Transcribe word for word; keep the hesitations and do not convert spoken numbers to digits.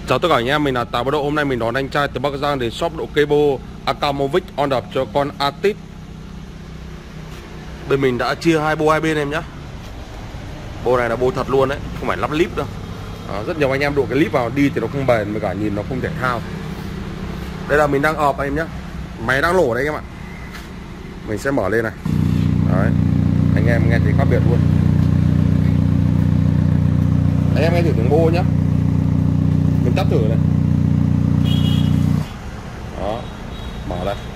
Chào tất cả anh em, mình là Tào Bá Độ. Hôm nay mình đón anh trai từ Bắc Giang đến shop độ Kebo Akamovic on đập cho con Artist. Bên mình đã chia hai bô hai bên em nhá. Bô này là bô thật luôn đấy, không phải lắp líp đâu. Đó, rất nhiều anh em độ cái líp vào đi thì nó không bền, với cả nhìn nó không thể thao. Đây là mình đang ọp anh em nhá. Máy đang nổ đấy anh em ạ. Mình sẽ mở lên này. Đấy, anh em nghe thấy khác biệt luôn. Anh em nghe thử tiếng bô nhá. Mình tắt thử này. Đó, mở đây.